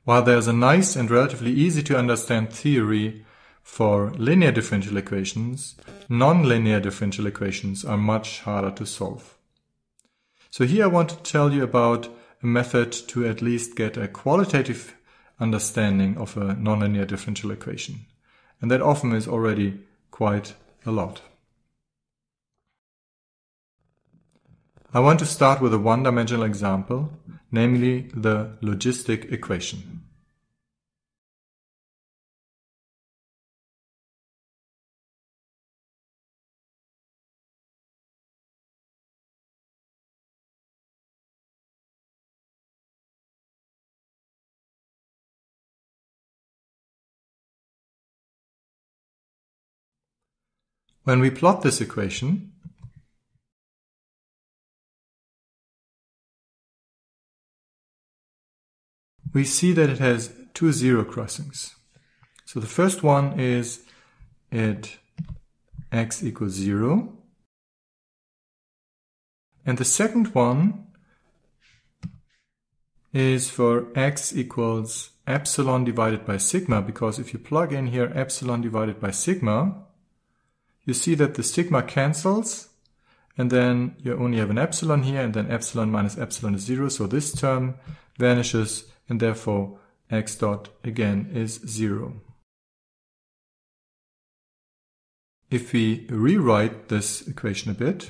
While there's a nice and relatively easy to understand theory for linear differential equations, non-linear differential equations are much harder to solve. So here I want to tell you about a method to at least get a qualitative understanding of a nonlinear differential equation. And that often is already quite a lot. I want to start with a one-dimensional example, namely the logistic equation. When we plot this equation, we see that it has two zero crossings. So the first one is at x equals 0. And the second one is for x equals epsilon divided by sigma, because if you plug in here epsilon divided by sigma, you see that the sigma cancels, and then you only have an epsilon here, and then epsilon minus epsilon is 0, so this term vanishes, and therefore x dot again is 0. If we rewrite this equation a bit,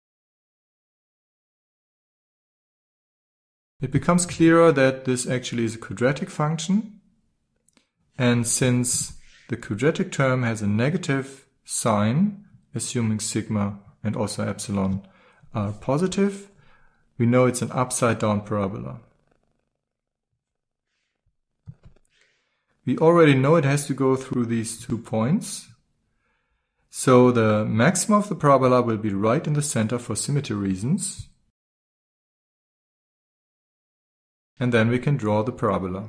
it becomes clearer that this actually is a quadratic function, and since the quadratic term has a negative sign, assuming sigma and also epsilon are positive, we know it's an upside down parabola. We already know it has to go through these 2 points. So the maximum of the parabola will be right in the center for symmetry reasons. And then we can draw the parabola.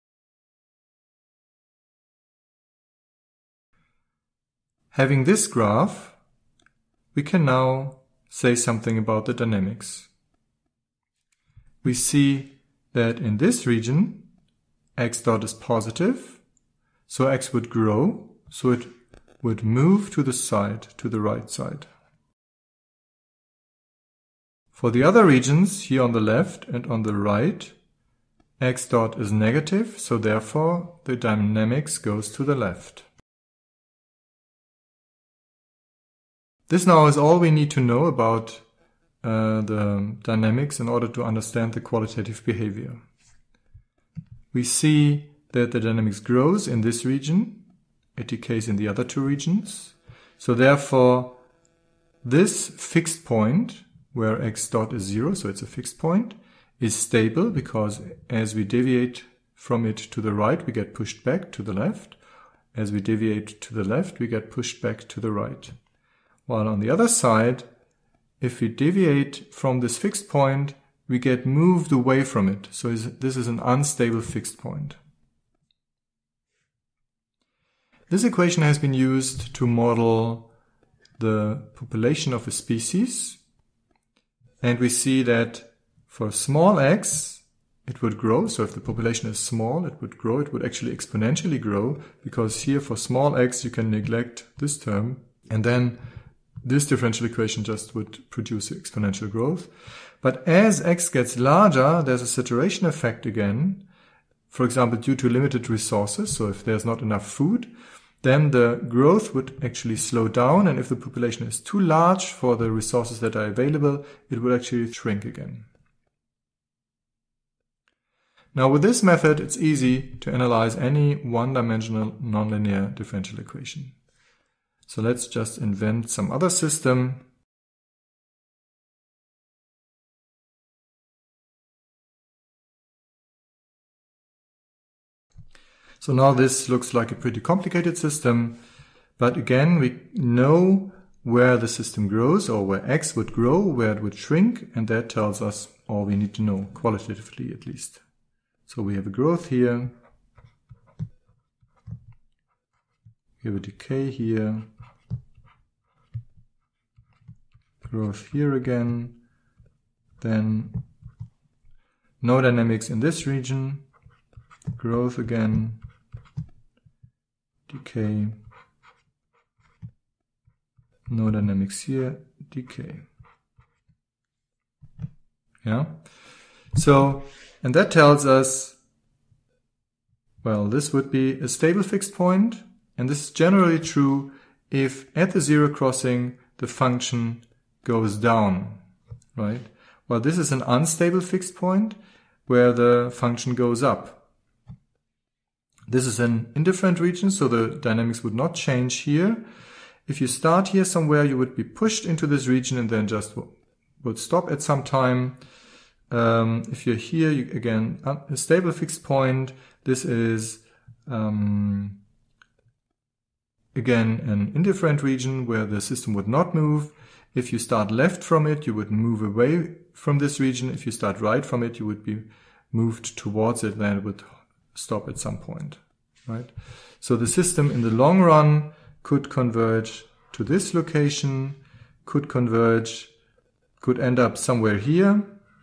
Having this graph, we can now say something about the dynamics. We see that in this region, x dot is positive, so x would grow, so it would move to the side, to the right side. For the other regions, here on the left and on the right, x dot is negative, so therefore the dynamics goes to the left. This now is all we need to know about the dynamics in order to understand the qualitative behavior. We see that the dynamics grows in this region, it decays in the other two regions. So therefore, this fixed point, where x dot is 0, so it's a fixed point, is stable because as we deviate from it to the right, we get pushed back to the left. As we deviate to the left, we get pushed back to the right. While on the other side, if we deviate from this fixed point, we get moved away from it. So this is an unstable fixed point. This equation has been used to model the population of a species. And we see that for small x, it would grow. So if the population is small, it would grow. It would actually exponentially grow, because here for small x, you can neglect this term. And then this differential equation just would produce exponential growth. But as x gets larger, there's a saturation effect again. For example, due to limited resources. So if there's not enough food, then the growth would actually slow down. And if the population is too large for the resources that are available, it would actually shrink again. Now with this method, it's easy to analyze any one-dimensional nonlinear differential equation. So let's just invent some other system. So now this looks like a pretty complicated system, but again, we know where the system grows, or where x would grow, where it would shrink, and that tells us all we need to know, qualitatively at least. So we have a growth here, we have a decay here, growth here again, then no dynamics in this region, growth again, decay, no dynamics here, decay. Yeah. So, and that tells us, well, this would be a stable fixed point, and this is generally true if at the zero crossing the function goes down, right? Well, this is an unstable fixed point where the function goes up. This is an indifferent region, so the dynamics would not change here. If you start here somewhere, you would be pushed into this region and then just would stop at some time. If you're here, again, a stable fixed point, this is again an indifferent region where the system would not move. If you start left from it, you would move away from this region. If you start right from it, you would be moved towards it, then it would stop at some point, right? So the system in the long run could converge to this location, could end up somewhere here,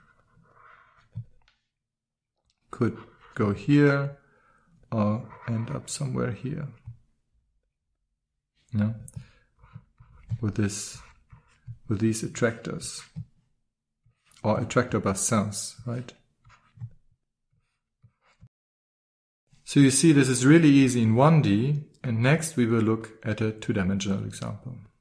could go here, or end up somewhere here. Yeah, with these attractors, or attractor bassins, right? So you see this is really easy in 1D, and next we will look at a two-dimensional example.